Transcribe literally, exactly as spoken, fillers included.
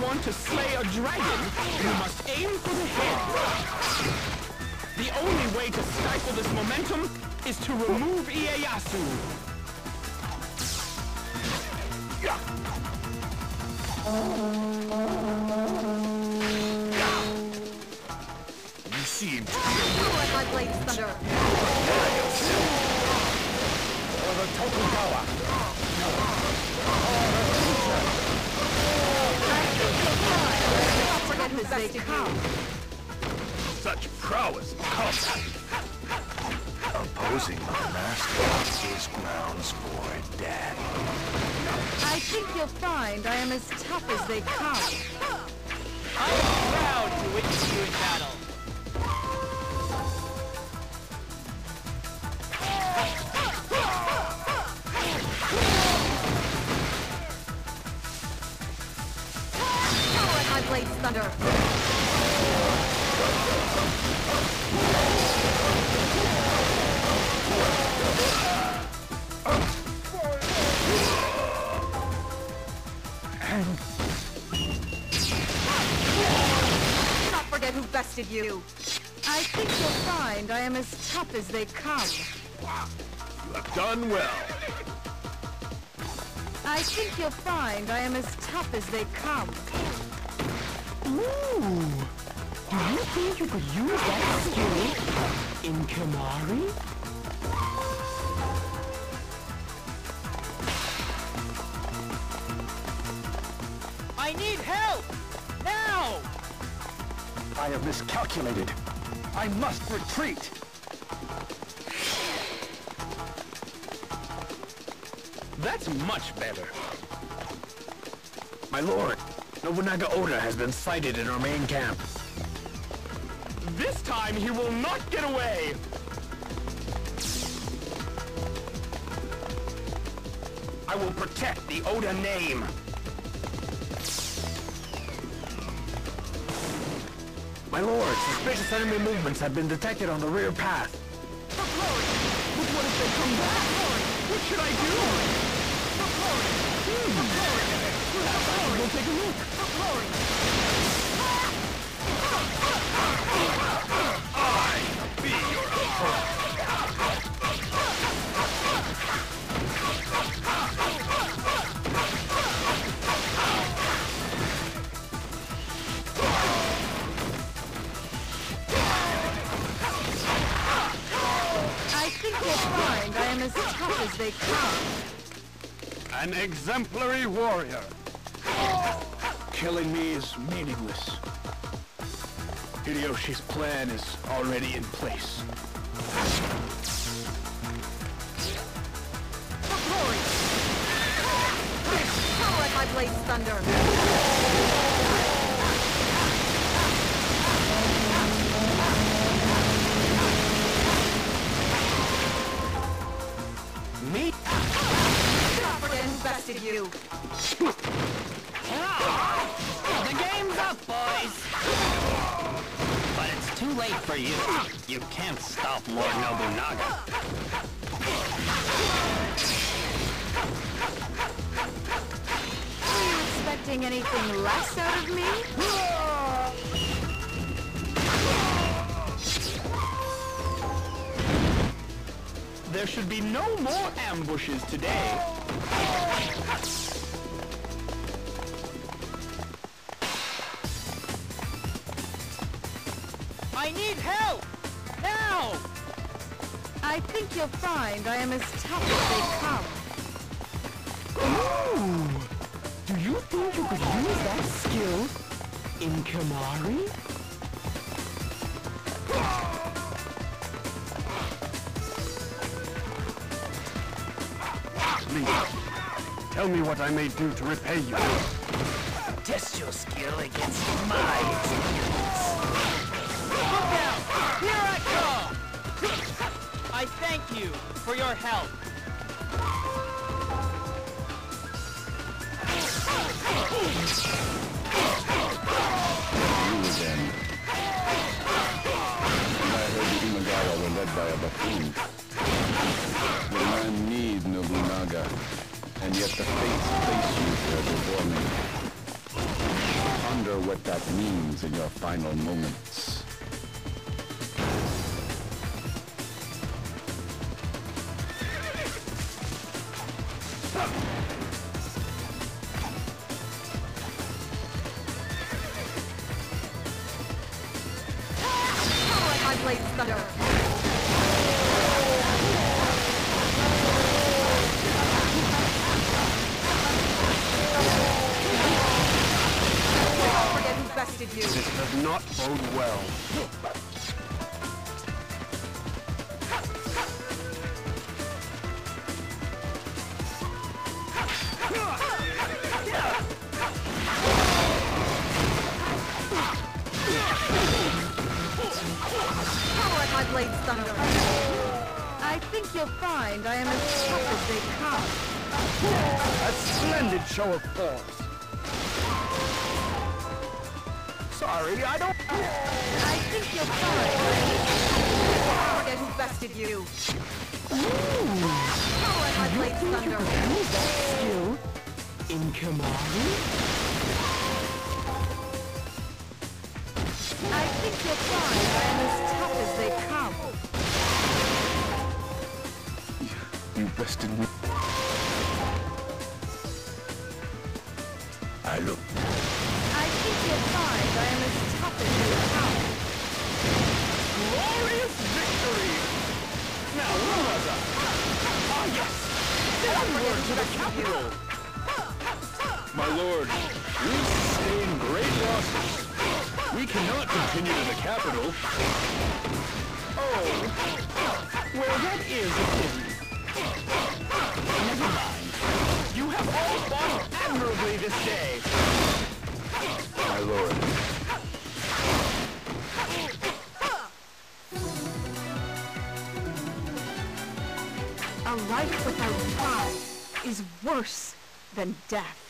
want to slay a dragon, you must aim for the head. The only way to stifle this momentum is to remove Ieyasu. You seem to be Let my blades thunder. or the Tokugawa. Don't forget who's they come. Such prowess in combat. Opposing my master is grounds for death. I think you'll find I am as tough as they come. I am proud to witness you in battle. Don't let my blades thunder. Not forget who bested you. I think you'll find I am as tough as they come. You have done well. I think you'll find I am as tough as they come. Ooh! Do you think you could use that skill in Kimari? I need help! Now! I have miscalculated. I must retreat. That's much better. My lord, Nobunaga Oda has been sighted in our main camp. This time he will not get away! I will protect the Oda name. My lord, suspicious enemy movements have been detected on the rear path. But what if they come back? What should I do? Hmm. Perhaps I should go take a look. I be your opponent. I think you'll find I am as tough as they come. An exemplary warrior. Killing me is meaningless. Hideyoshi's plan is already in place. For glory! Don't let my blades thunder. Me? Don't forget who bested you. The game's up, boys! But it's too late for you. You can't stop Lord Nobunaga. Were you expecting anything less out of me? There should be no more ambushes today. I need help! Now! I think you'll find I am as tough as they come. Ooh! Do you think you could use that skill in Kimari? Please, tell me what I may do to repay you. Test your skill against my experience. Look out! Here I come! I thank you for your help. You again. I heard the Imagawa were led by a buffoon. The man needs Nobunaga, and yet the fates place you here before me. Ponder what that means in your final moments. My blade's thunder. Don't forget who bested you. This does not bode well. Power at my blade's thunder. I think you'll find I am as tough as they come. A splendid show of force. Sorry, I don't... I think you'll find I am as Don't forget who bested you. Power at my blade's thunder. Skill in command? I think you'll find I am as tough as they come. You bested me. I look. I think you'll find I am as tough as they come. Glorious victory! Now, where was I? Ah, yes! Onward to the capital! My lord, we sustain great losses. We cannot continue to the capital. Oh, well, that is a pity. Never mind. You have all fought admirably this day. My lord. A life without pride is worse than death.